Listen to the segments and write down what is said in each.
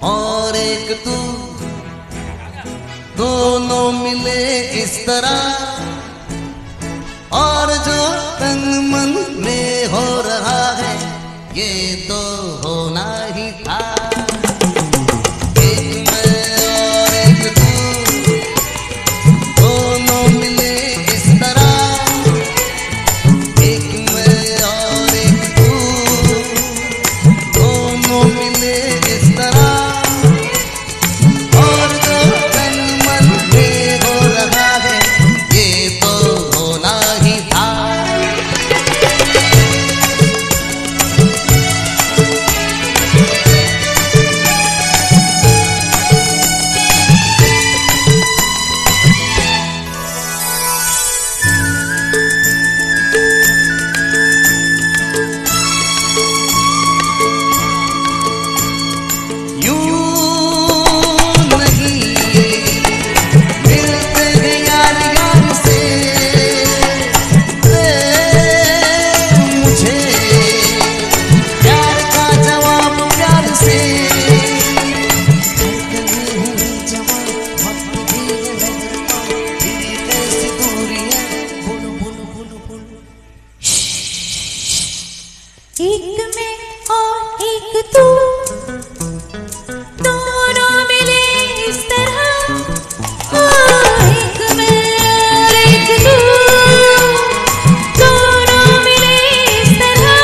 और एक तू, दोनों मिले इस तरह। और जो तन मन में हो रहा है ये तो होना ही था। एक मैं और एक तू, दोनों मिले इस तरह। एक मैं और एक तू, दोनों मिले इस तरह। और जो तन मन में हो रहा है ये तो होना ही था। एक मैं और एक तू, दोनों मिले इस तरह। एक मैं और एक तू, दोनों मिले इस तरह।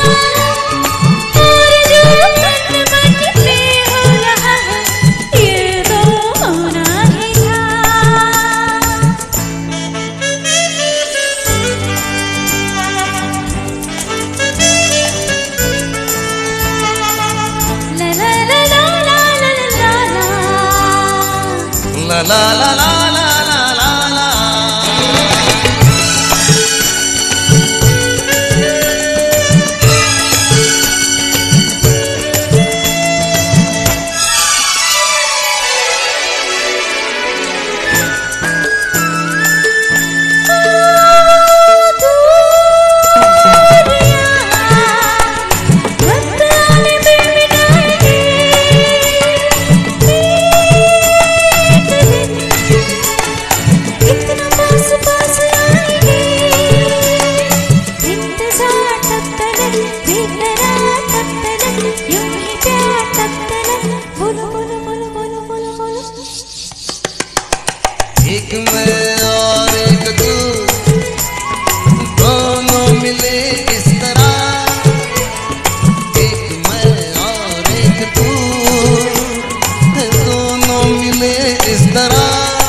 और जो तन मन में हो रहा है ये तो होना ही था। La la la la la la la la। एक मैं और एक तू, दोनों मिले इस तरह। एक मैं और एक तू, दोनों मिले इस तरह।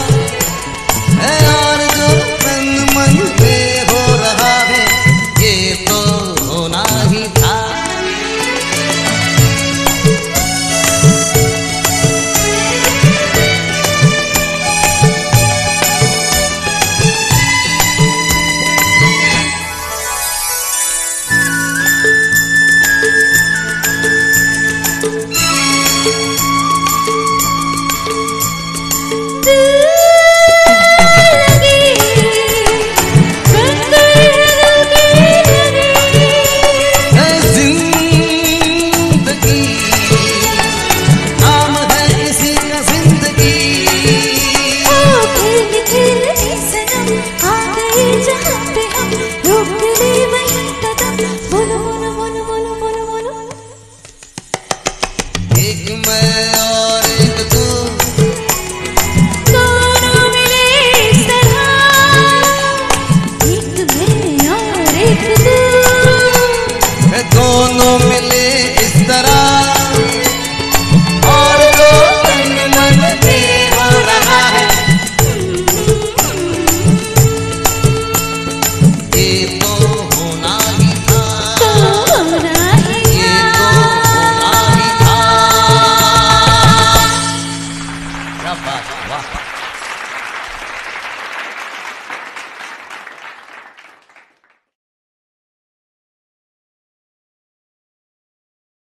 और जो तन मन में हो रहा है ये तो होना ही था। एक मैं और एक तू, दोनों मिले इस तरह। एक मैं और एक तू, दोनों मिले इस तरह। और जो तन मन में हो रहा है ये तो होना ही था। ये तो होना ही था। क्या बात, वाह।